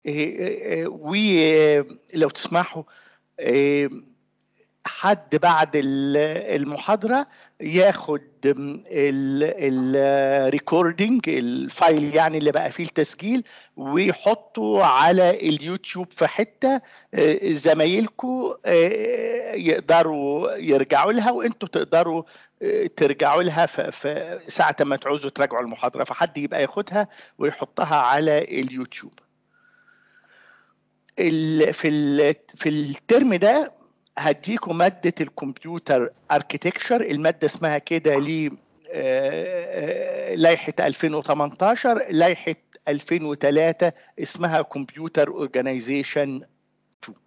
ولو تسمحوا حد بعد المحاضرة ياخد الريكوردينج الفايل يعني اللي بقى فيه التسجيل ويحطه على اليوتيوب في حتة زمايلكم يقدروا يرجعوا لها وانتوا تقدروا ترجعوا لها في ساعة ما تعوزوا تراجعوا المحاضرة، فحد يبقى ياخدها ويحطها على اليوتيوب. في الترم ده هديكم مادة الكمبيوتر اركيتكشر، المادة اسمها كده ليه لائحة 2018، لائحة 2003 اسمها كمبيوتر اورجانيزيشن 2.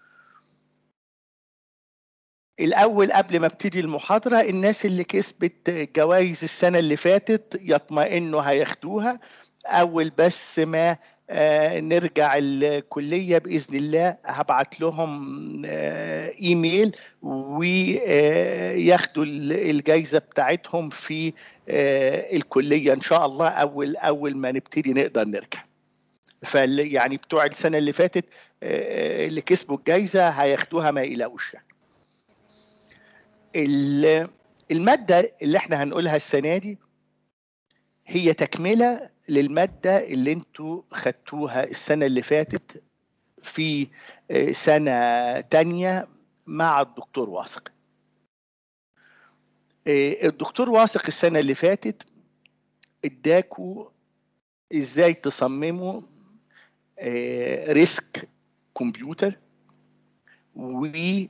الأول قبل ما ابتدي المحاضرة، الناس اللي كسبت جوائز السنة اللي فاتت يطمئنوا هياخدوها أول بس ما نرجع الكلية بإذن الله. هبعت لهم إيميل وياخدوا الجايزة بتاعتهم في الكلية إن شاء الله أول ما نبتدي نقدر نرجع. يعني بتوع السنة اللي فاتت اللي كسبوا الجايزة هياخدوها ما يقلقوش. المادة اللي احنا هنقولها السنة دي هي تكملة للمادة اللي انتوا خدتوها السنة اللي فاتت في سنة تانية مع الدكتور واثق. الدكتور واثق السنة اللي فاتت اداكوا ازاي تصمموا ريسك كمبيوتر، وازاي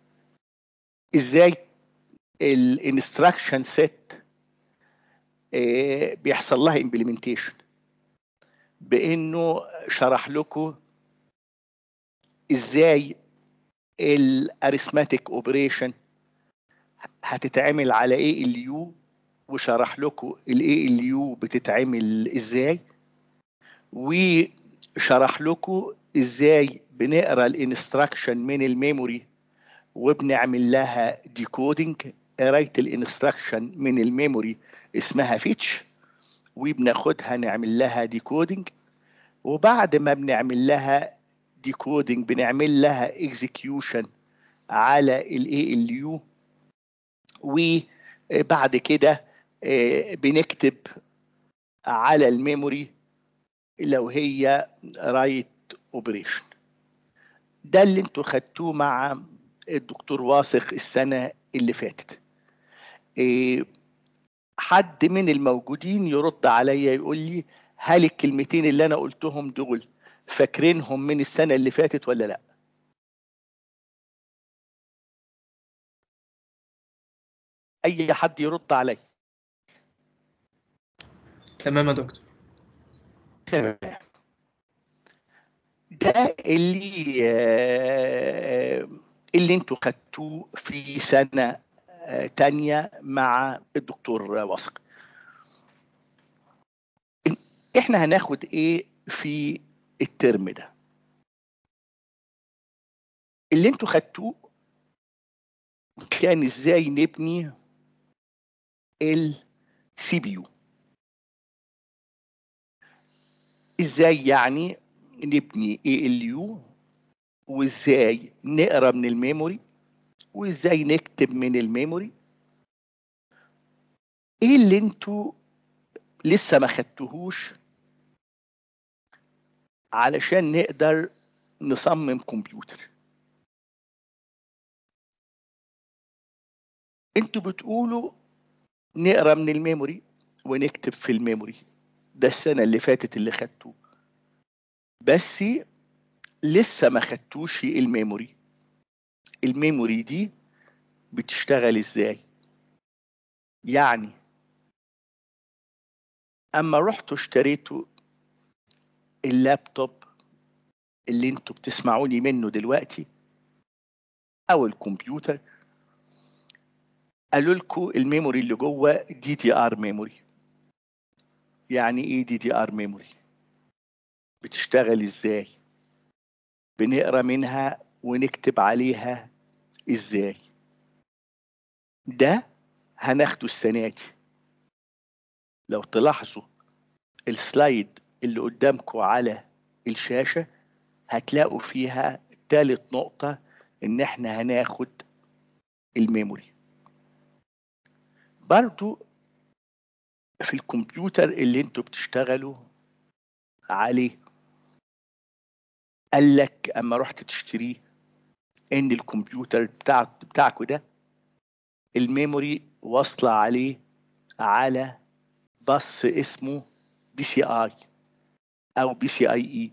الانستراكشن سيت بيحصل لها امبلمنتيشن، بانه شرح لكم ازاي الاريثماتيك اوبريشن هتتعمل على ايه اليو، وشرح لكم الايه اليو بتتعمل ازاي، وشرح لكم ازاي بنقرا الانستراكشن من الميموري وبنعمل لها ديكودنج. قرايه الانستراكشن من الميموري اسمها فيتش، وبناخدها نعمل لها ديكودنج، وبعد ما بنعمل لها ديكودنج بنعمل لها اكزيكيوشن على الاي ال يو، وبعد كده بنكتب على الميموري لو هي رايت اوبريشن. ده اللي انتوا خدتوه مع الدكتور واثق السنة اللي فاتت. حد من الموجودين يرد عليا يقول لي هل الكلمتين اللي انا قلتهم دول فاكرينهم من السنة اللي فاتت ولا لا؟ اي حد يرد عليا. تمام يا دكتور. تمام. ده اللي انتوا خدتوه في سنة تانية مع الدكتور واثق. احنا هناخد ايه في الترم ده؟ اللي انتوا خدتوه كان ازاي نبني السي بي يو، ازاي يعني نبني اي ال يو، وازاي نقرا من الميموري، وازاي نكتب من الميموري. ايه اللي انتوا لسه ما خدتوهوش علشان نقدر نصمم كمبيوتر؟ انتوا بتقولوا نقرا من الميموري ونكتب في الميموري، ده السنة اللي فاتت اللي خدتوه، بس لسه ما خدتوش الميموري. الميموري دي بتشتغل ازاي؟ يعني اما رحتوا اشتريتوا اللابتوب اللي انتوا بتسمعوني منه دلوقتي او الكمبيوتر، قالوا لكم الميموري اللي جوه دي دي ار ميموري. يعني ايه دي دي ار ميموري؟ بتشتغل ازاي؟ بنقرا منها ونكتب عليها ازاي؟ ده هناخده السنة دي. لو تلاحظوا السلايد اللي قدامكم على الشاشة هتلاقوا فيها تالت نقطة ان احنا هناخد الميموري. برضو في الكمبيوتر اللي انتوا بتشتغلوا عليه، قال لك اما رحت تشتريه ان الكمبيوتر بتاعكوا ده الميموري واصلة عليه على بس اسمه بي سي اي او بي سي اي اي.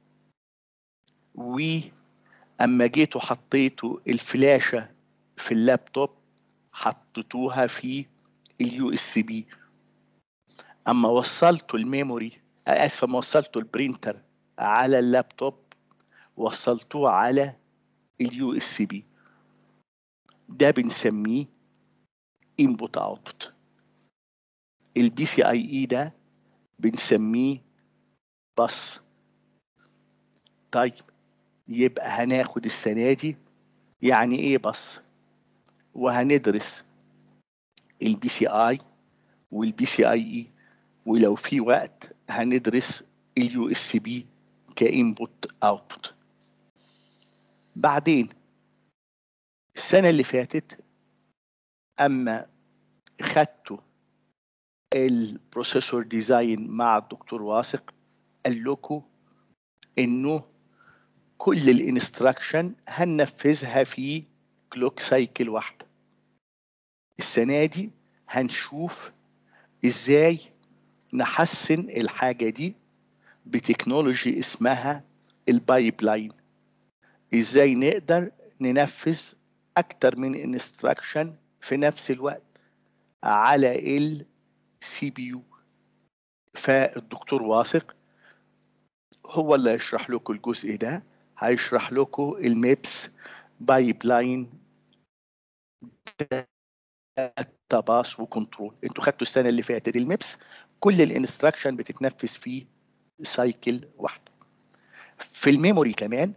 واما جيتوا حطيتوا الفلاشة في اللابتوب حطيتوها في اليو اس بي. اما وصلتوا الميموري، اسف، اما وصلتوا البرينتر على اللابتوب وصلتوه على اليو اس بي. ده بنسميه input output. البي سي اي اي ده بنسميه بس. طيب يبقى هناخد السنة دي يعني ايه بس، وهندرس البي سي اي والبي سي اي اي، ولو في وقت هندرس اليو اس بي كانبوت اوتبوت. بعدين السنة اللي فاتت اما خدتوا البروسيسور ديزاين مع الدكتور واثق قال لكم انه كل الانستراكشن هننفذها في كلوك سايكل واحدة. السنة دي هنشوف ازاي نحسن الحاجة دي بتكنولوجي اسمها البايب لاين. ازاي نقدر ننفذ اكتر من انستراكشن في نفس الوقت على السي بي يو. فالدكتور واثق هو اللي هيشرح لكم الجزء ده، هيشرح لكم الميبس بايب لاين داتا باس وكنترول. انتوا خدتوا السنه اللي فاتت الميبس، كل الانستراكشن بتتنفذ في سايكل واحده. في الميموري كمان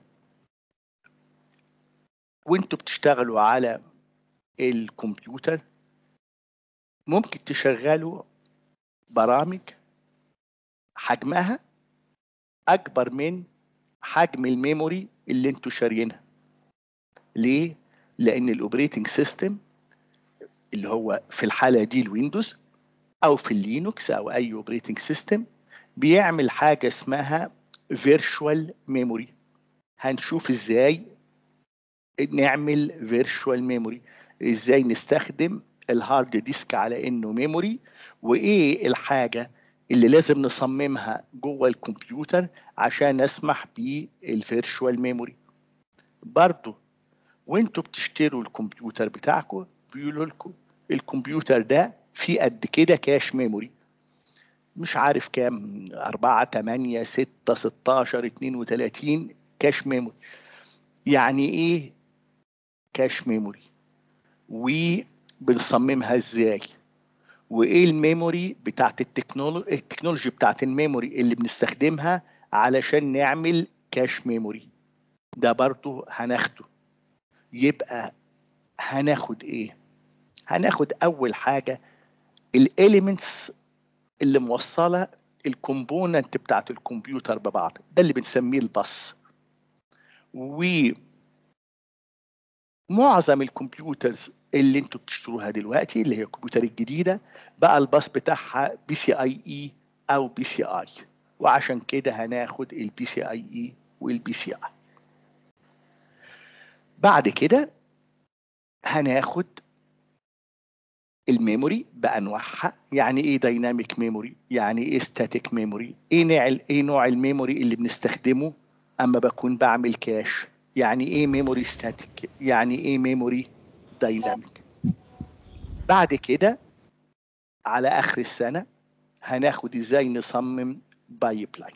وانتوا بتشتغلوا على الكمبيوتر ممكن تشغلوا برامج حجمها اكبر من حجم الميموري اللي انتوا شاريينها. ليه؟ لان الاوبريتنج سيستم اللي هو في الحاله دي الويندوز او في اللينوكس او اي اوبريتنج سيستم بيعمل حاجه اسمها فيرتشوال ميموري. هنشوف ازاي نعمل فيرتشوال ميموري، ازاي نستخدم الهارد ديسك على انه ميموري، وايه الحاجه اللي لازم نصممها جوه الكمبيوتر عشان نسمح بالفيرتشوال ميموري. برضو وانتوا بتشتروا الكمبيوتر بتاعكم بيقولوا لكم الكمبيوتر ده فيه قد كده كاش ميموري، مش عارف كام، 4 8 6 16 32 كاش ميموري. يعني ايه كاش ميموري؟ وبنصممها ازاي؟ وايه الميموري بتاعت التكنولوجي بتاعت الميموري اللي بنستخدمها علشان نعمل كاش ميموري؟ ده برضو هناخده. يبقى هناخد ايه؟ هناخد اول حاجة الاليمنتس اللي موصلة الكومبوننت بتاعت الكمبيوتر ببعض، ده اللي بنسميه الباص. ومعظم الكمبيوترز اللي انتوا بتشتروها دلوقتي اللي هي الكمبيوتر الجديدة بقى الباص بتاعها بي سي اي اي او بي سي اي، وعشان كده هناخد البي سي اي اي والبي سي اي. بعد كده هناخد الميموري بانواعها. يعني ايه دايناميك ميموري؟ يعني ايه ستاتيك ميموري؟ ايه نوع الميموري اللي بنستخدمه اما بكون بعمل كاش؟ يعني ايه ميموري ستاتيك؟ يعني ايه ميموري دايناميك؟ بعد كده على اخر السنة هناخد ازاي نصمم بايب لاين.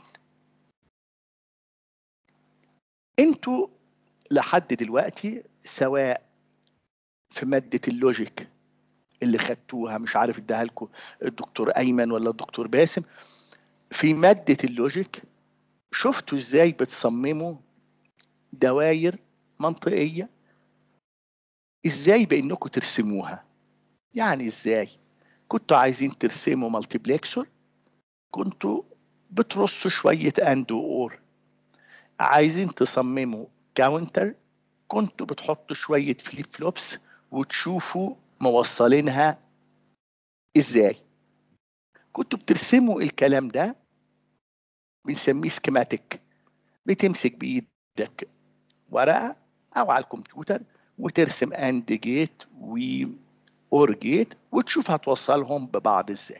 انتوا لحد دلوقتي سواء في مادة اللوجيك اللي خدتوها، مش عارف اداها لكم الدكتور ايمن ولا الدكتور باسم، في مادة اللوجيك شفتوا ازاي بتصمموا دوائر منطقية، ازاي بانكم ترسموها. يعني ازاي كنتوا عايزين ترسموا مالتيبلكسور، كنتوا بترصوا شوية اند اور. عايزين تصمموا كاونتر، كنتوا بتحطوا شوية فليب فلوبس وتشوفوا موصلينها ازاي. كنتوا بترسموا الكلام ده، بنسميه سكيماتيك. بتمسك بايدك ورقة او على الكمبيوتر وترسم اند جيت و اور جيت وتشوف هتوصلهم ببعض ازاي.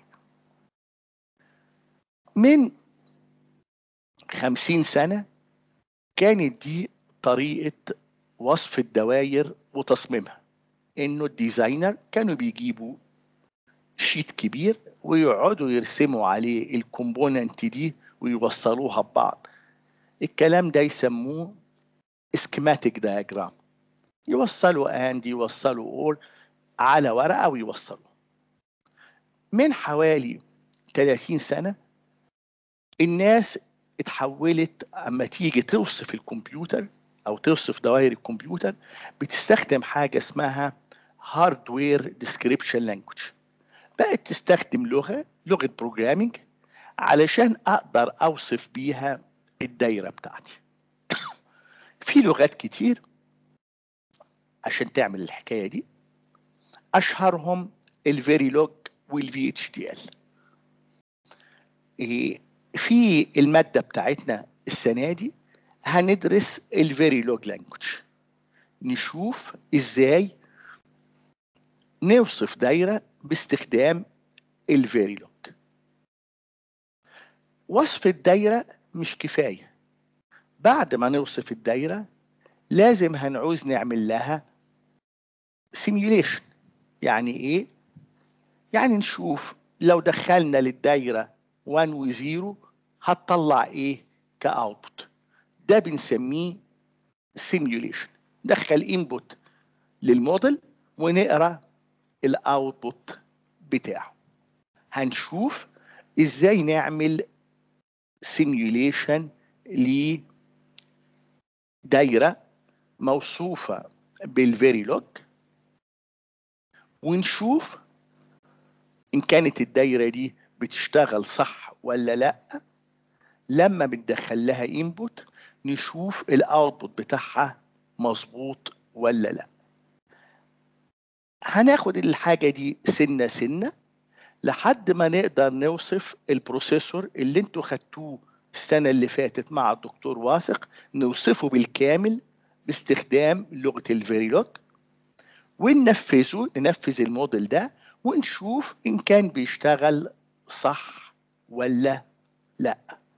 من 50 سنة كانت دي طريقة وصف الدوائر وتصميمها، انه الديزاينر كانوا بيجيبوا شيت كبير ويقعدوا يرسموا عليه الكومبوننت دي ويوصلوها ببعض. الكلام ده يسموه سكيماتيك دايجرام. يوصلوا اند يوصلوا اور على ورقة ويوصلوا. من حوالي 30 سنة الناس اتحولت، اما تيجي توصف الكمبيوتر او توصف دوائر الكمبيوتر بتستخدم حاجة اسمها هاردوير ديسكريبشن لانجوج. بقت تستخدم لغة بروجرامينج علشان اقدر اوصف بيها الدايرة بتاعتي. في لغات كتير عشان تعمل الحكاية دي، اشهرهم الفيريلوج والفي اتش دي ال. في المادة بتاعتنا السنة دي هندرس الفيريلوج لانجوج، نشوف ازاي نوصف دايرة باستخدام الفيريلوج. وصف الدايرة مش كفاية، بعد ما نوصف الدايرة لازم هنعوز نعمل لها سيميوليشن. يعني ايه؟ يعني نشوف لو دخلنا للدايرة 1 و 0 هتطلع ايه كاوتبوت. ده بنسميه سيميوليشن. دخل انبوت للموديل ونقرا الاوتبوت بتاعه. هنشوف ازاي نعمل سيميوليشن لدايرة موصوفة بالفيريلوج، ونشوف ان كانت الدايرة دي بتشتغل صح ولا لا. لما بندخل لها انبوت نشوف الاوتبوت بتاعها مظبوط ولا لا. هناخد الحاجة دي سنة سنة لحد ما نقدر نوصف البروسيسور اللي انتوا خدتوه السنة اللي فاتت مع الدكتور واثق، نوصفه بالكامل باستخدام لغة الفيريلوج ننفذ الموديل ده ونشوف ان كان بيشتغل صح ولا لا.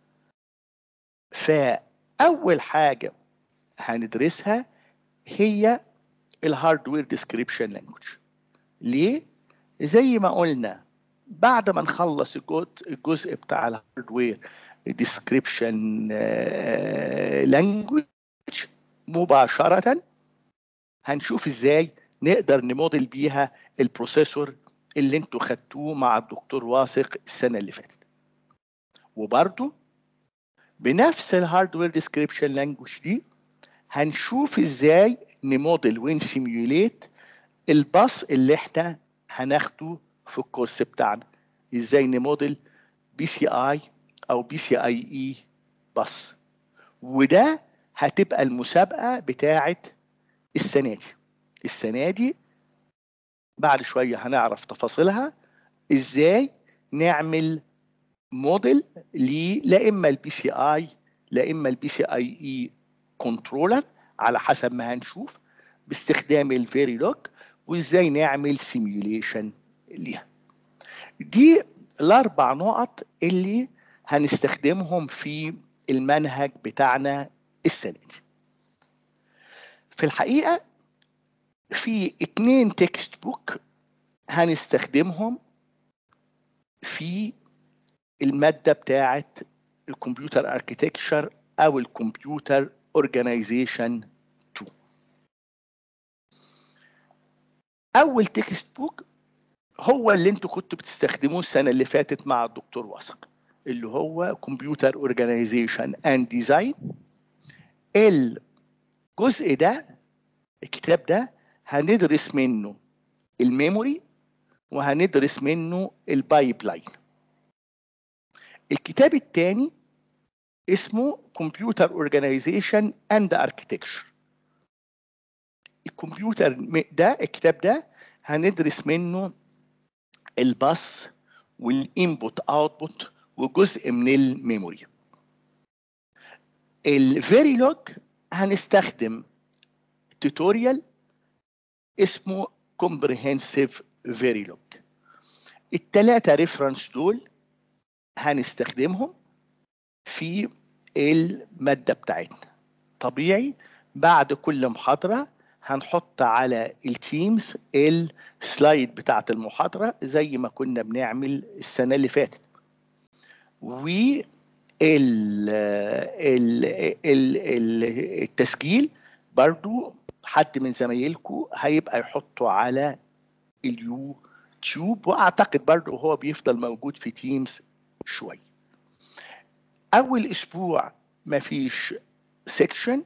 فأول حاجة هندرسها هي الهاردوير ديسكريبشن لانجوج. ليه؟ زي ما قلنا بعد ما نخلص الجزء بتاع الهاردوير ديسكريبشن لانجوج مباشرة هنشوف ازاي نقدر نموديل بيها البروسيسور اللي انتوا خدتوه مع الدكتور واثق السنة اللي فاتت. وبرضو بنفس الهاردوير ديسكريبشن لانجوج دي هنشوف ازاي نموديل ونسيميوليت الباص اللي احنا هناخده في الكورس بتاعنا. ازاي نموديل بي سي اي او بي سي اي اي باص. وده هتبقى المسابقة بتاعة السنة دي بعد شوية هنعرف تفاصيلها، ازاي نعمل موديل لا اما البي سي اي لا اما البي سي اي اي كنترولر على حسب ما هنشوف باستخدام الفيريلوج، وازاي نعمل سيميوليشن ليها. دي الاربع نقط اللي هنستخدمهم في المنهج بتاعنا السنة دي. في الحقيقة في 2 تكست بوك هنستخدمهم في المادة بتاعة الكمبيوتر اركيتكتشر او الكمبيوتر اورجانيزيشن 2. اول تكست بوك هو اللي انتوا كنتوا بتستخدموه السنة اللي فاتت مع الدكتور واثق، اللي هو كمبيوتر اورجانيزيشن اند ديزاين. الجزء ده الكتاب ده هندرس منه الميموري وهندرس منه البايب لاين. الكتاب الثاني اسمه كمبيوتر اورجانيزيشن اند اركتكتشر. الكمبيوتر ده، الكتاب ده هندرس منه الباص والانبوت اوتبوت وجزء من الميموري. الفيريلوج هنستخدم توتوريال اسمه كومبريهنسيف فيريلوج. الثلاثه ريفرنس دول هنستخدمهم في الماده بتاعتنا. طبيعي بعد كل محاضره هنحط على التيمز السلايد بتاعت المحاضره زي ما كنا بنعمل السنه اللي فاتت. التسجيل برضو حد من زمايلكم هيبقى يحطه على اليوتيوب، واعتقد برضو هو بيفضل موجود في تيمز شوي. اول اسبوع مفيش سيكشن،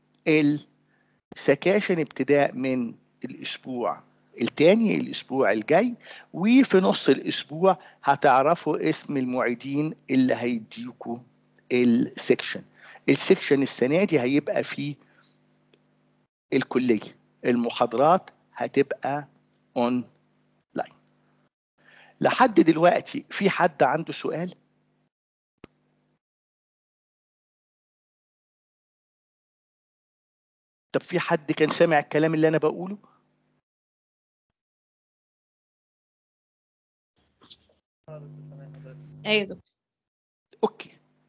السكاشن ابتداء من الاسبوع الثاني الاسبوع الجاي، وفي نص الاسبوع هتعرفوا اسم المعيدين اللي هيديكوا السكشن. السكشن السنه دي هيبقى في الكليه، المحاضرات هتبقى اون لاين. لحد دلوقتي في حد عنده سؤال؟ طب في حد كان سامع الكلام اللي انا بقوله؟ ايوه دكتور. اوكي.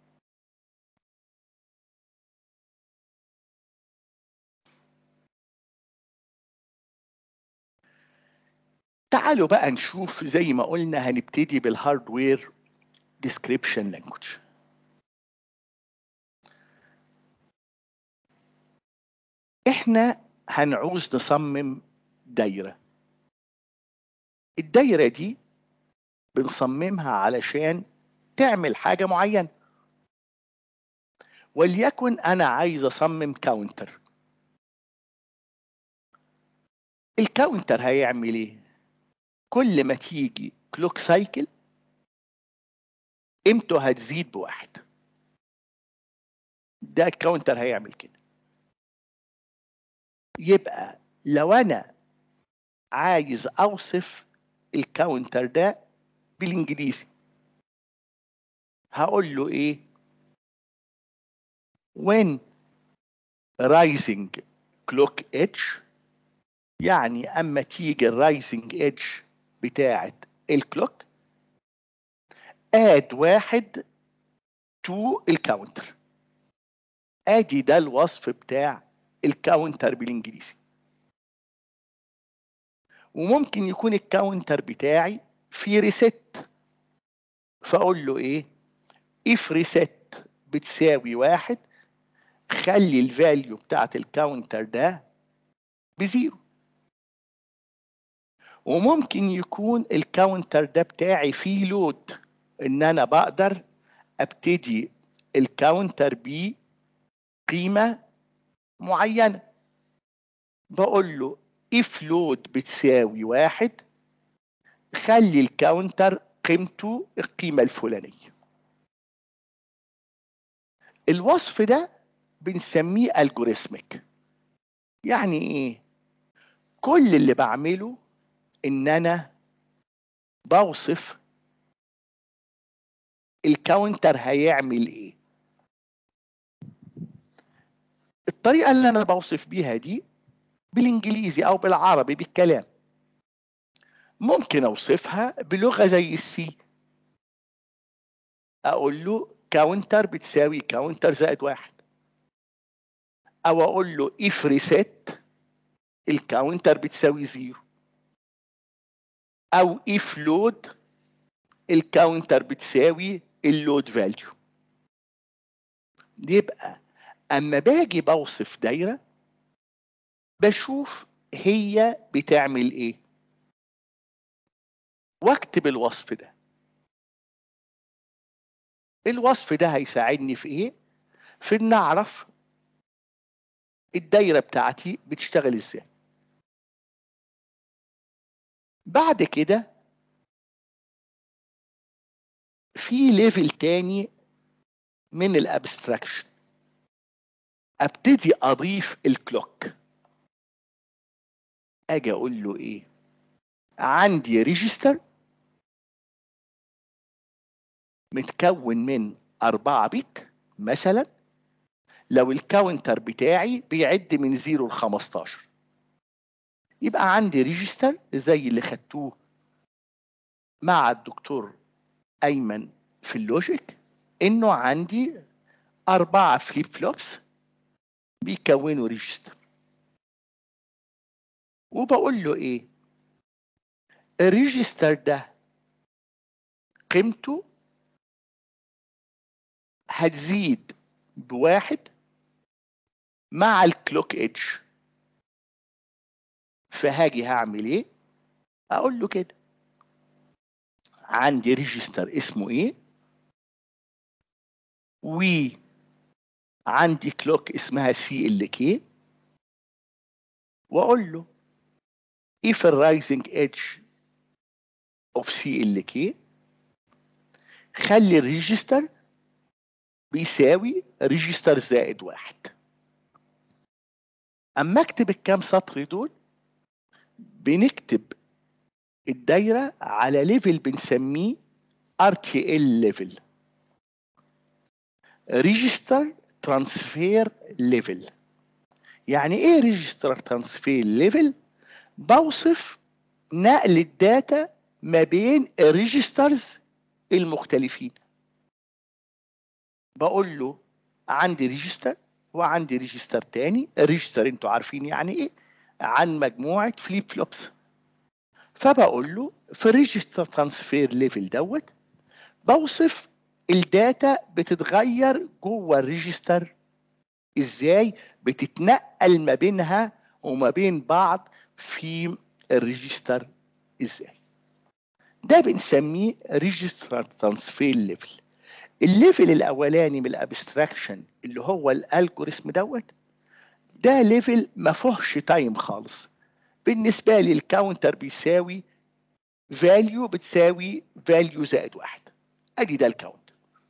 تعالوا بقى نشوف، زي ما قلنا هنبتدي بالهاردوير ديسكريبشن لانجوج. احنا هنعوز نصمم دايرة. الدايرة دي بنصممها علشان تعمل حاجة معينة. وليكن انا عايز اصمم كاونتر. الكاونتر هيعمل ايه؟ كل ما تيجي كلوك سايكل قيمته هتزيد بواحد. ده الكاونتر هيعمل كده. يبقى لو انا عايز اوصف الكاونتر ده بالانجليزي هقول له ايه؟ when rising clock edge، يعني اما تيجي الرايزنج ايدج بتاعه الكلوك اد واحد تو الكاونتر. ادي ده الوصف بتاع الكاونتر بالانجليزي. وممكن يكون الكاونتر بتاعي في ريست، فاقول له ايه؟ if ريست بتساوي واحد خلي الفاليو بتاعت الكاونتر ده بزيرو. وممكن يكون الكاونتر ده بتاعي فيه لود، ان انا بقدر ابتدي الكاونتر بقيمة معينة. بقول له if load بتساوي واحد خلي الكاونتر قيمته القيمة الفلانية. الوصف ده بنسميه algorithmic. يعني ايه؟ كل اللي بعمله ان انا بوصف الكاونتر هيعمل ايه. الطريقة اللي انا بوصف بيها دي بالانجليزي او بالعربي بالكلام. ممكن اوصفها بلغة زي السي، اقول له كاونتر بتساوي كاونتر زائد واحد، او اقول له if reset الكاونتر بتساوي زيرو، او if load الكاونتر بتساوي اللود فاليو. يبقى اما باجي بوصف دايرة بشوف هي بتعمل ايه واكتب الوصف ده. الوصف ده هيساعدني في ايه؟ في ان اعرف الدايرة بتاعتي بتشتغل ازاي. بعد كده في ليفل تاني من الابستراكشن ابتدي اضيف الكلوك. اجي اقول له ايه؟ عندي ريجستر متكون من 4 بت مثلا، لو الكاونتر بتاعي بيعد من 0 ل 15 يبقى عندي ريجستر زي اللي خدتوه مع الدكتور ايمن في اللوجيك، انه عندي 4 فليب فلوبس بيكونوا ريجستر. وبقول له ايه؟ الريجستر ده قيمته هتزيد ب1 مع الكلوك ايدج. فهاجي هعمل ايه؟ اقول له كده عندي ريجستر اسمه ايه، وعندي كلوك اسمها CLK، واقول له if the rising edge of CLK خلي الريجستر بيساوي ريجستر زائد 1. اما اكتب الكام سطر دول بنكتب الدايرة على ليفل بنسميه RTL ليفل، ريجستر ترانسفير ليفل. يعني ايه ريجستر ترانسفير ليفل؟ بوصف نقل الداتا ما بين الريجسترز المختلفين. بقول له عندي ريجستر وعندي ريجستر تاني. الريجستر انتوا عارفين يعني ايه، عن مجموعة فليب فلوبس. فبقول له في الريجستر ترانسفير ليفل دوت بوصف الداتا بتتغير جوه الريجستر ازاي، بتتنقل ما بينها وما بين بعض في الريجستر ازاي. ده بنسميه ريجستر ترانسفير ليفل. الليفل الاولاني من الابستراكشن اللي هو الالجوريثم دوت، ده ليفل ما فيهوش تايم خالص. بالنسبه لي الكاونتر بيساوي فاليو بتساوي فاليو زائد 1. ادي ده الكاونتر.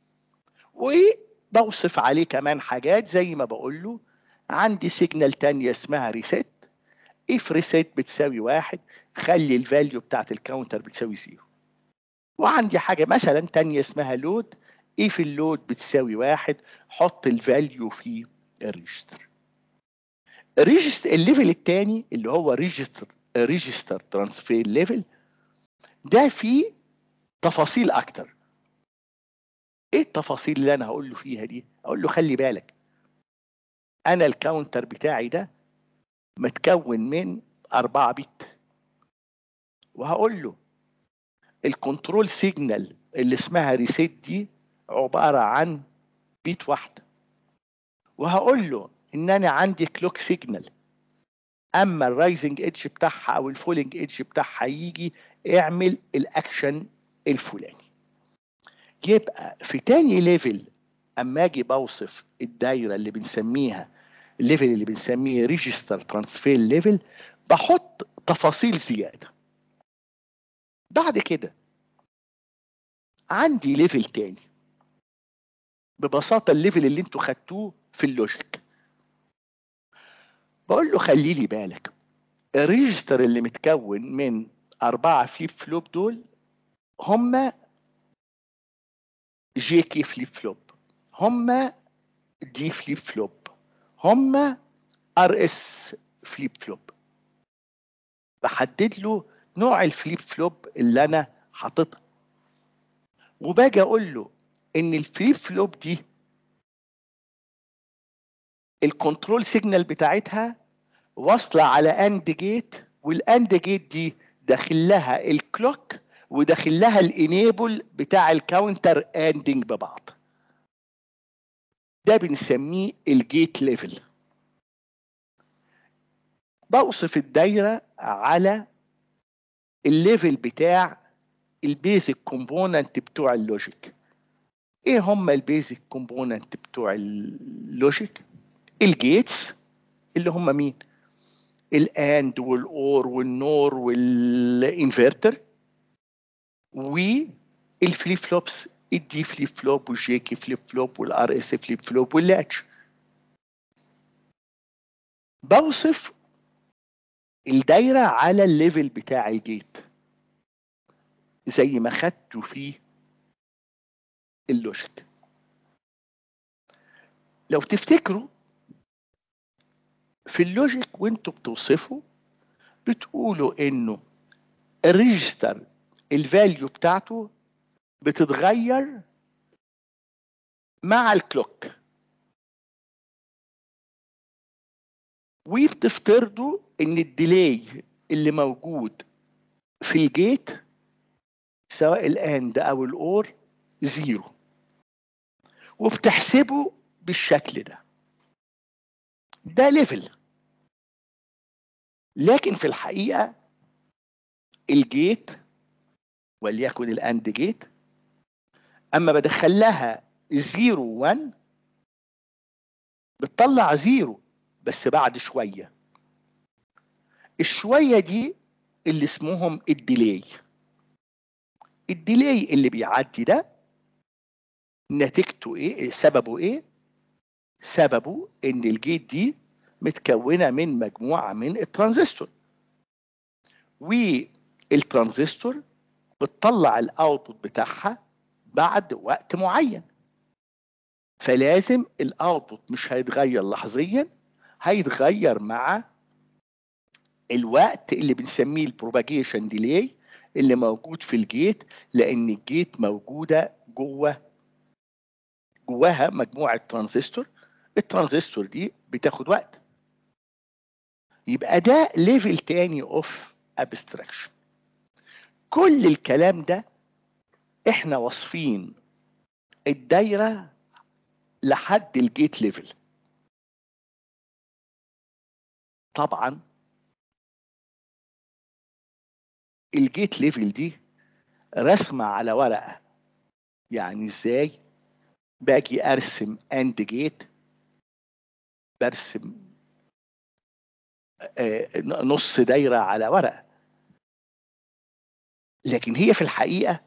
وبوصف عليه كمان حاجات زي ما بقول له عندي سيجنال تانية اسمها ريسيت. اف ريسيت بتساوي 1 خلي الفاليو بتاعت الكاونتر بتساوي 0. وعندي حاجة مثلا تانية اسمها لود. اف اللود بتساوي 1 حط الفاليو في الريجستر. الريجستر الليفل الثاني اللي هو ريجستر ترانسفير ليفل، ده فيه تفاصيل اكتر. ايه التفاصيل اللي انا هقول له فيها دي؟ اقول له خلي بالك انا الكاونتر بتاعي ده متكون من 4 بت، وهقول له الكنترول سيجنال اللي اسمها ريسيت دي عبارة عن بيت واحدة. وهقول له ان انا عندي كلوك سيجنال، اما الرايزنج ايدج بتاعها او الفولينج ايدج بتاعها يجي اعمل الاكشن الفلاني. يبقى في تاني ليفل اما اجي بوصف الدايره اللي بنسميها الليفل اللي بنسميه ريجستر ترانسفير ليفل، بحط تفاصيل زياده. بعد كده عندي ليفل تاني، ببساطه الليفل اللي انتوا خدتوه في اللوجيك. بقول له خلي لي بالك الريجستر اللي متكون من 4 فليب فلوب دول هم جي كي فليب فلوب، هم دي فليب فلوب، هم ار اس فليب فلوب. بحدد له نوع الفليب فلوب اللي انا حاططها، وباجي اقول له ان الفليب فلوب دي الكنترول سيجنال بتاعتها واصله على اند جيت، والاند جيت دي داخل لها الكلوك وداخل لها الانيبل بتاع الكاونتر اندنج ببعض. ده بنسميه الجيت ليفل. بوصف الدايره على الليفل بتاع البيزك كومبوننت بتوع اللوجيك. ايه هم البيزك كومبوننت بتوع اللوجيك؟ الجيتس اللي هم مين؟ الاند والاور والنور والانفرتر، والفليب فلوبس الدي فليب فلوب والجي كي فليب فلوب والار اس فليب فلوب واللاتش. بوصف الدايره على الليفل بتاع الجيت زي ما خدته في اللوجيك. لو تفتكروا في اللوجيك وانتوا بتوصفوا بتقولوا انه الريجستر الفاليو بتاعته بتتغير مع الكلوك، وبتفترضوا ان الديلي اللي موجود في الجيت سواء الاند او الاور زيرو، وبتحسبه بالشكل ده. ده ليفل. لكن في الحقيقة الجيت وليكن الاند جيت اما بدخل لها 0 1 بتطلع 0 بس بعد شوية. الشوية دي اللي اسمهم الديلي. الديلي اللي بيعدي ده نتيجته ايه؟ سببه ايه؟ سببه ان الجيت دي متكونة من مجموعة من الترانزستور، والترانزستور بتطلع الاوتبوت بتاعها بعد وقت معين، فلازم الاوتبوت مش هيتغير لحظيا، هيتغير مع الوقت اللي بنسميه البروباجيشن ديلي اللي موجود في الجيت، لان الجيت موجوده جواها مجموعه ترانزستور. الترانزستور دي بتاخد وقت. يبقى ده ليفل تاني اوف ابستراكشن. كل الكلام ده احنا واصفين الدايره لحد الجيت ليفل. طبعا الجيت ليفل دي رسمه على ورقه. يعني ازاي؟ باجي ارسم اند جيت، برسم نص دايره على ورقه، لكن هي في الحقيقه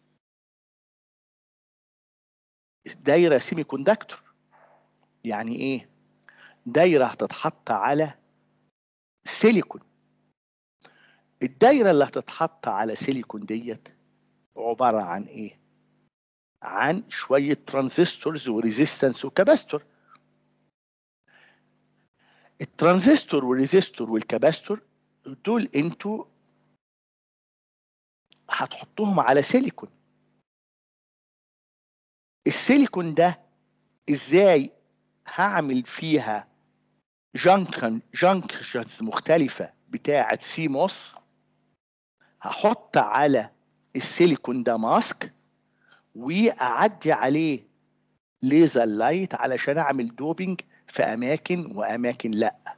دايره سيمي كوندكتور. يعني ايه؟ دايره هتتحط على سيليكون. الدايره اللي هتتحط على سيليكون ديت عباره عن ايه؟ عن شويه ترانزستورز وريزيستنس وكاباستور. الترانزستور والريزيستور والكاباستور دول انتوا هتحطوهم على سيليكون. السيليكون ده ازاي هعمل فيها جانكشنز مختلفة بتاعة سيموس؟ هحط على السيليكون ده ماسك واعدي عليه ليزر لايت علشان اعمل دوبينج في اماكن واماكن لا.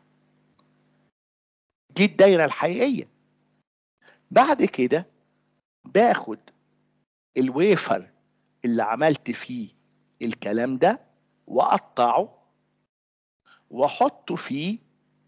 دي الدايرة الحقيقية. بعد كده باخد الويفر اللي عملت فيه الكلام ده واقطعه واحطه فيه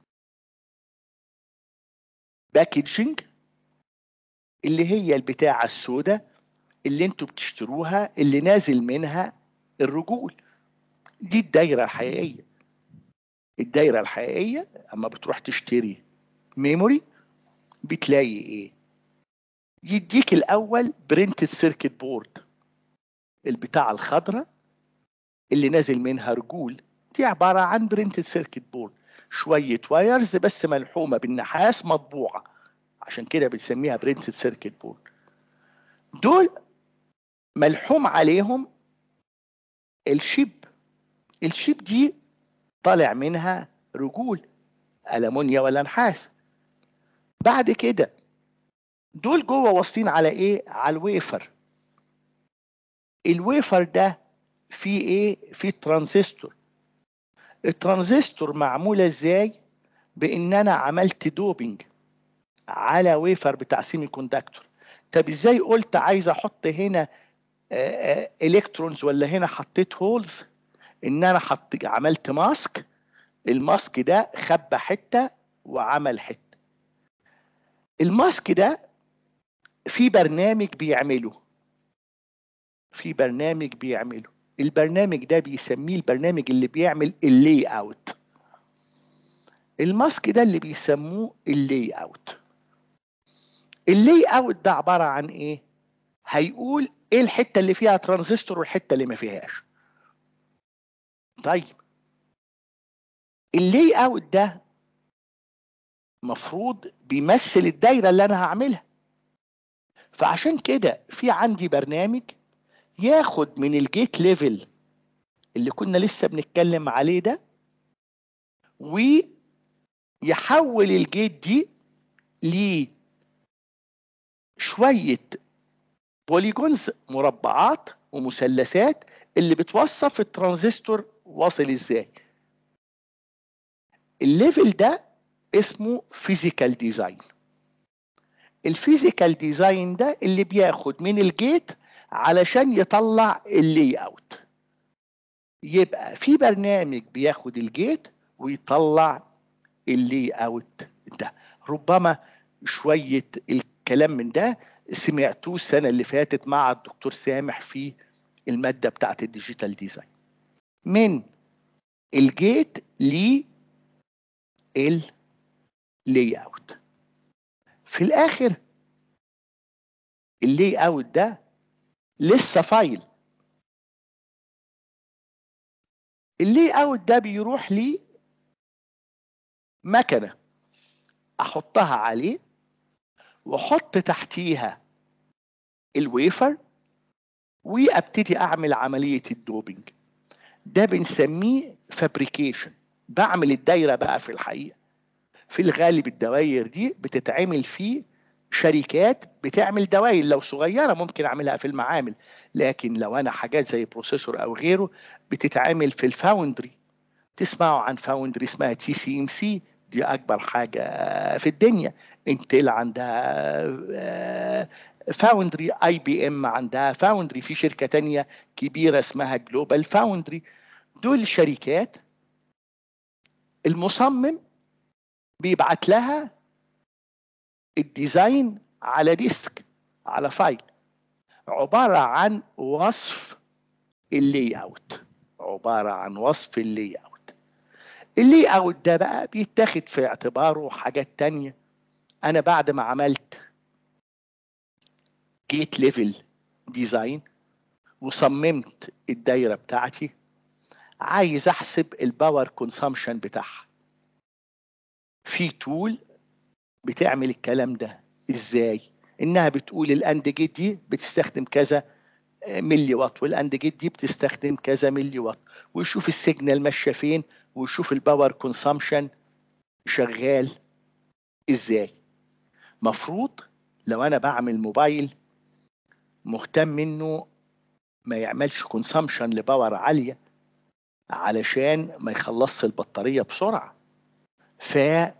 باكجينج اللي هي البتاعة السوداء اللي انتوا بتشتروها اللي نازل منها الرجول. دي الدايرة الحقيقية. الدايرة الحقيقية اما بتروح تشتري ميموري بتلاقي ايه؟ يديك الاول برينتد سيركت بورد، البتاعة الخضراء اللي نازل منها رجول، دي عبارة عن برينتد سيركت بورد، شوية وايرز بس ملحومة بالنحاس مطبوعة، عشان كده بنسميها برينتد سيركت بورد. دول ملحوم عليهم الشيب. الشيب دي طالع منها رجول ألمونيا ولا نحاس. بعد كده دول جوه واصلين على ايه؟ على الويفر. الويفر ده فيه ايه؟ فيه ترانزستور. الترانزستور معمولة ازاي؟ بان انا عملت دوبينج على ويفر بتاع سيمي كوندكتور. طب ازاي قلت عايز احط هنا الكترونز ولا هنا حطيت هولز؟ ان انا عملت ماسك. الماسك ده خبى حته وعمل حته. الماسك ده في برنامج بيعمله. في برنامج بيعمله. البرنامج ده بيسميه البرنامج اللي بيعمل اللي اوت. الماسك ده اللي بيسموه اللي اوت. اللي اوت ده عبارة عن ايه؟ هيقول ايه الحتة اللي فيها ترانزستور والحتة اللي ما فيهاش. طيب اللي اوت ده مفروض بيمثل الدايرة اللي انا هعملها. فعشان كده في عندي برنامج ياخد من الجيت ليفل اللي كنا لسه بنتكلم عليه ده، ويحول الجيت دي لشوية بوليجونز، مربعات ومثلثات، اللي بتوصف الترانزستور واصل ازاي. الليفل ده اسمه فيزيكال ديزاين. الفيزيكال ديزاين ده اللي بياخد من الجيت علشان يطلع اللي اوت. يبقى في برنامج بياخد الجيت ويطلع اللي اوت ده. ربما شوية الكلام من ده سمعتوه السنة اللي فاتت مع الدكتور سامح في المادة بتاعت الديجيتال ديزاين. من الجيت لللاي اوت. في الاخر اللاي اوت ده لسه فايل. اللاي اوت ده بيروح لي مكنة احطها عليه واحط تحتيها الويفر وابتدي اعمل عملية الدوبينج. ده بنسميه فابريكيشن. بعمل الدايرة بقى في الحقيقة. في الغالب الدوائر دي بتتعمل في شركات بتعمل دوائر، لو صغيرة ممكن اعملها في المعامل، لكن لو انا حاجات زي بروسيسور او غيره بتتعمل في الفاوندري. تسمعوا عن فاوندري اسمها TSMC، دي اكبر حاجة في الدنيا. انتل عندها فاوندري، IBM عندها فاوندري، في شركة تانية كبيرة اسمها جلوبال فاوندري. دول شركات المصمم بيبعت لها الديزاين على ديسك، على فايل، عبارة عن وصف اللي اوت. عبارة عن وصف اللي اوت. اللي اوت ده بقى بيتاخد في اعتباره حاجات تانية. انا بعد ما عملت جيت ليفل ديزاين وصممت الدايرة بتاعتي، عايز احسب الباور كونسامشن بتاعها. في تول بتعمل الكلام ده ازاي؟ انها بتقول الاند جيت دي بتستخدم كذا ملي وات، والاند جيت دي بتستخدم كذا ملي وات، ويشوف السيجنال ماشيه فين، ويشوف الباور كونسامشن شغال ازاي. مفروض لو انا بعمل موبايل مهتم انه ما يعملش كونسامشن لباور عاليه علشان ما يخلصش البطاريه بسرعه، فلازم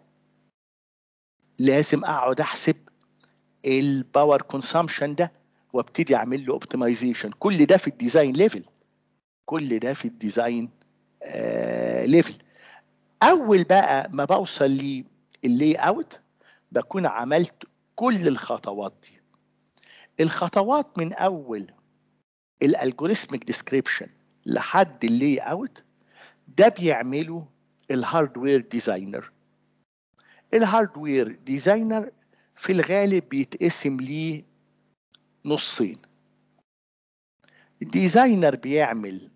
اقعد احسب الباور كونسامشن ده وابتدي اعمل له اوبتمايزيشن. كل ده في الديزاين ليفل. كل ده في الديزاين ليفل. اول بقى ما بوصل لللاي اوت بكون عملت كل الخطوات دي. الخطوات من اول الالجوريثميك ديسكريبشن لحد اللاي اوت ده بيعمله الهاردوير ديزاينر. الهاردوير ديزاينر في الغالب بيتقسم ليه نصين. الديزاينر بيعمل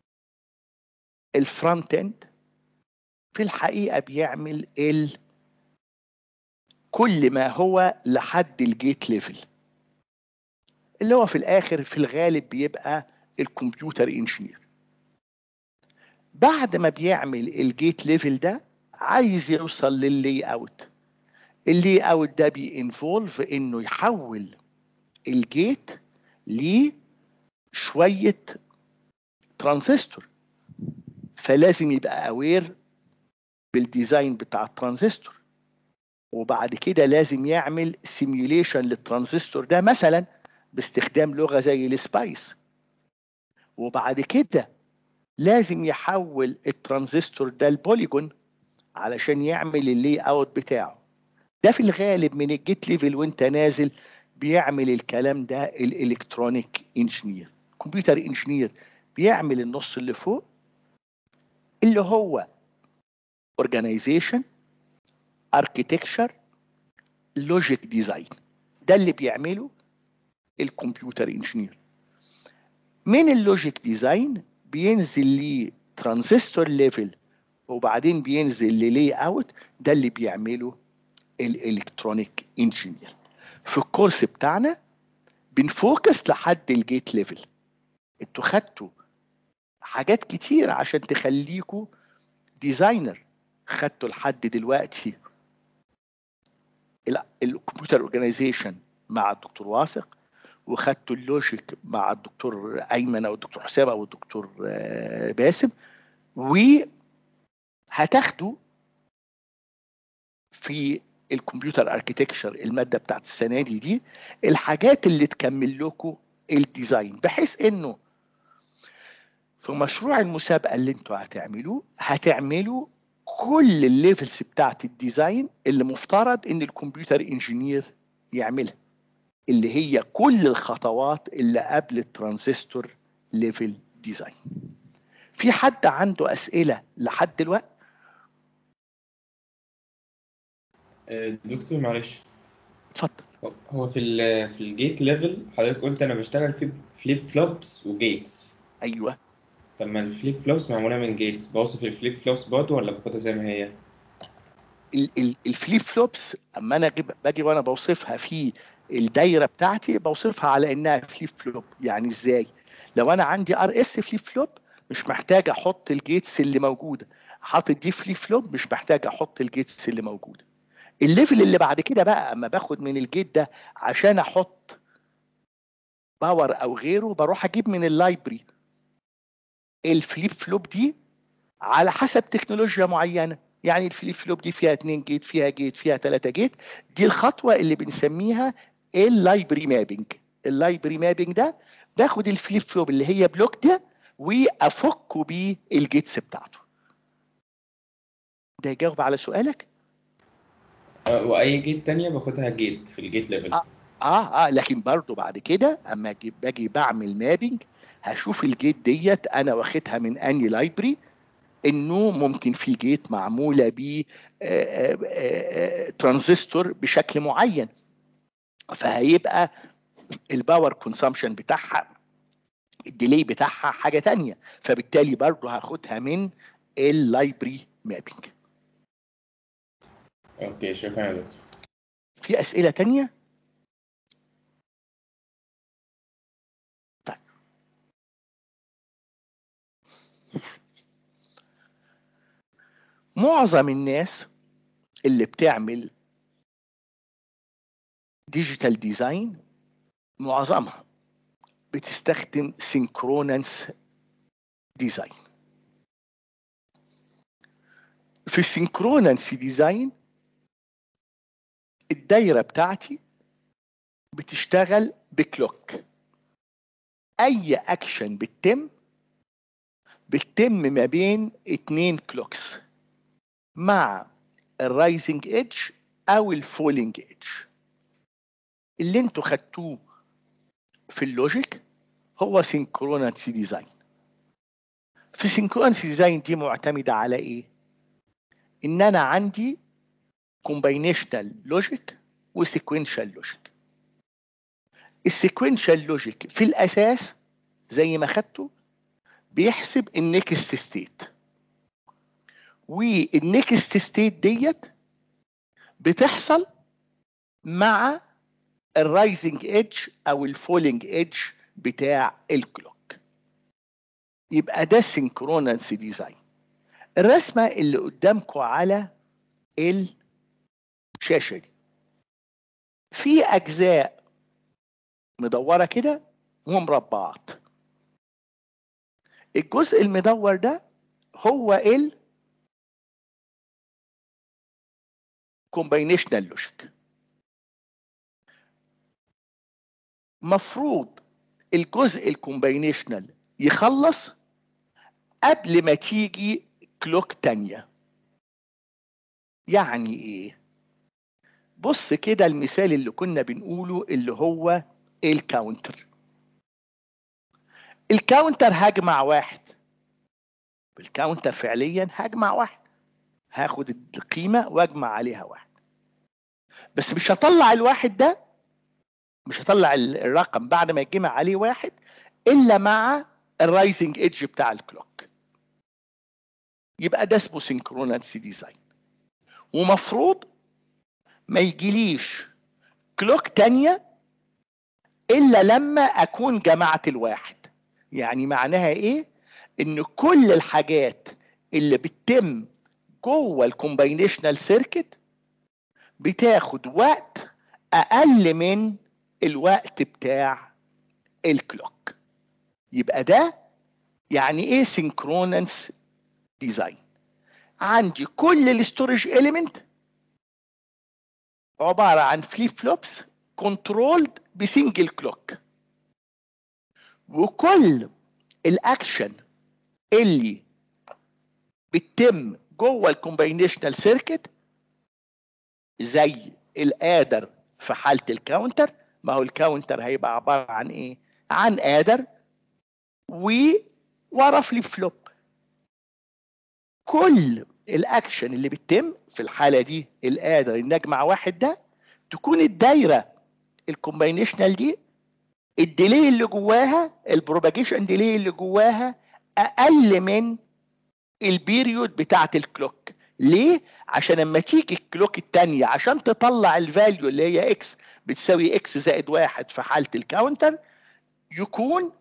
الفرونت اند، في الحقيقة بيعمل كل ما هو لحد الجيت ليفل، اللي هو في الاخر في الغالب بيبقى الكمبيوتر انجينير. بعد ما بيعمل الجيت ليفل ده عايز يوصل لللاي اوت. اللاي اوت ده بينفولف انه يحول الجيت لشوية ترانزستور، فلازم يبقى اوير بالديزاين بتاع الترانزستور. وبعد كده لازم يعمل سيميوليشن للترانزستور ده مثلا باستخدام لغة زي السبايس. وبعد كده لازم يحول الترانزستور ده البوليجون علشان يعمل اللي اوت بتاعه. ده في الغالب من الجيت ليفل وانت نازل بيعمل الكلام ده الالكترونيك انجينير. كمبيوتر انجينير بيعمل النص اللي فوق اللي هو organization architecture logic design. ده اللي بيعمله الكمبيوتر انجينير. من اللوجيك ديزاين بينزل لي ترانزستور ليفل وبعدين بينزل للي اوت. ده اللي بيعمله الالكترونيك انجينير. في الكورس بتاعنا بنفوكس لحد الجيت ليفل. انتوا خدتوا حاجات كتير عشان تخليكوا ديزاينر. خدتوا لحد دلوقتي الكمبيوتر اورجانيزيشن مع الدكتور واثق، وخدتوا اللوجيك مع الدكتور ايمن او الدكتور حسام او الدكتور باسم، وهتاخدوا في الكمبيوتر اركيتكتشر الماده بتاعت السنه دي الحاجات اللي تكمل لكم الديزاين، بحيث انه في مشروع المسابقه اللي انتوا هتعملوا كل الليفلز بتاعت الديزاين اللي مفترض ان الكمبيوتر انجينير يعملها، اللي هي كل الخطوات اللي قبل الترانزستور ليفل ديزاين. في حد عنده اسئله لحد دلوقتي؟ دكتور معلش، اتفضل. هو في الجيت ليفل حضرتك قلت انا بشتغل في فليب فلوبس وجيتس. ايوه. طب ما الفليب فلوبس معموله من جيتس، بوصف الفليب فلوبس برضه ولا باخدها زي ما هي؟ الفليب فلوبس اما انا باجي وانا بوصفها في الدايره بتاعتي بوصفها على انها فليب فلوب. يعني ازاي؟ لو انا عندي ار اس فليب فلوب مش محتاج احط الجيتس اللي موجوده، حاطط دي فليب فلوب مش محتاج احط الجيتس اللي موجوده. الليفل اللي بعد كده بقى اما باخد من الجيت ده عشان احط باور او غيره بروح اجيب من اللايبرري الفليب فلوب دي على حسب تكنولوجيا معينه. يعني الفليب فلوب دي فيها 2 جيت، فيها جيت، فيها 3 جيت. دي الخطوه اللي بنسميها اللايبرري مابينج. اللايبرري مابينج ده باخد الفليب فلوب اللي هي بلوك ده وافكه بيه الجيتس بتاعته. ده يجاوب على سؤالك؟ واي جيت تانية باخدها جيت في الجيت ليفل. لكن برضو بعد كده اما باجي بعمل مابينج هشوف الجيت ديت انا واخدها من اني لايبرري، انه ممكن في جيت معموله ب ترانزستور بشكل معين، فهيبقى الباور كونسامشن بتاعها الديلي بتاعها حاجه تانية، فبالتالي برضه هاخدها من اللايبرري مابينج. اوكي، شكرا يا دكتور. في اسئله تانية؟ طيب معظم الناس اللي بتعمل ديجيتال ديزاين معظمها بتستخدم سينكرونس ديزاين. في السينكرونس ديزاين الدايره بتاعتي بتشتغل بكلوك. اي اكشن بتتم ما بين 2 كلوكس مع الرايزنج ايدج او الفولينج ايدج. اللي انتوا خدتوه في اللوجيك هو سينكرونس ديزاين. في سينكرونس ديزاين دي معتمده على ايه؟ ان انا عندي كومباينيشنال لوجيك وسيكوينشال لوجيك. السيكوينشال لوجيك في الاساس زي ما خدته بيحسب النكست ستيت، والنكست ستيت ديت بتحصل مع الرايزنج ايدج او الفولينج ايدج بتاع الكلوك. يبقى ده سينكرونس ديزاين. الرسمه اللي قدامكم على الشاشه دي في اجزاء مدوره كده ومربعات. الجزء المدور ده هو الكومباينيشنال لوجيك. مفروض الجزء الكومباينيشنال يخلص قبل ما تيجي كلوك تانية. يعني ايه؟ بص كده المثال اللي كنا بنقوله اللي هو الكاونتر. الكاونتر هجمع واحد، بالكاونتر فعليا هجمع واحد، هاخد القيمة واجمع عليها واحد، بس مش هطلع الواحد ده، مش هطلع الرقم بعد ما يتجمع عليه واحد الا مع الرايزنج ايدج بتاع الكلوك. يبقى ده اسمه سينكرونس ديزاين. ومفروض ما يجيليش كلوك تانية الا لما اكون جمعت الواحد. يعني معناها ايه؟ ان كل الحاجات اللي بتتم جوه الكومباينيشنال سيركت بتاخد وقت اقل من الوقت بتاع الكلوك. يبقى ده يعني ايه سينكرونس ديزاين؟ عندي كل الستورج اليمنت عباره عن فليب فلوبس كنترولد بسنجل كلوك، وكل الاكشن اللي بتتم جوه الكومباينيشنال سيركت زي الادر في حاله الكاونتر، ما هو الكاونتر هيبقى عباره عن ايه؟ عن ادر ورا فليب فلوب. كل الاكشن اللي بتتم في الحاله دي الادر النجمع واحد ده تكون الدايره الكومباينيشنال دي الديلي اللي جواها، البروباجيشن ديلي اللي جواها اقل من البيريود بتاعت الكلوك. ليه؟ عشان لما تيجي الكلوك الثانيه عشان تطلع الفاليو اللي هي اكس بتساوي اكس زائد واحد في حاله الكاونتر يكون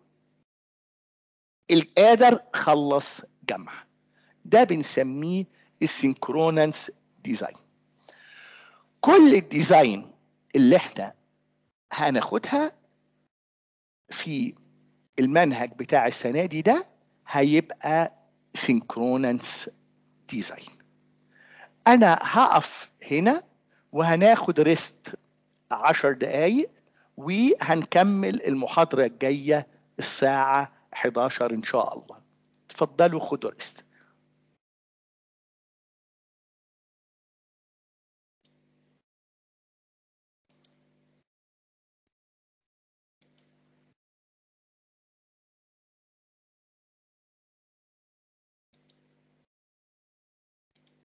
القادر خلص جمع. ده بنسميه السينكرونس ديزاين. كل الديزاين اللي احنا هناخدها في المنهج بتاع السنه دي ده هيبقى سينكرونس ديزاين. انا هقف هنا وهناخد ريست 10 دقايق وهنكمل المحاضرة الجاية الساعة 11 ان شاء الله. تفضلوا خدوا ريست.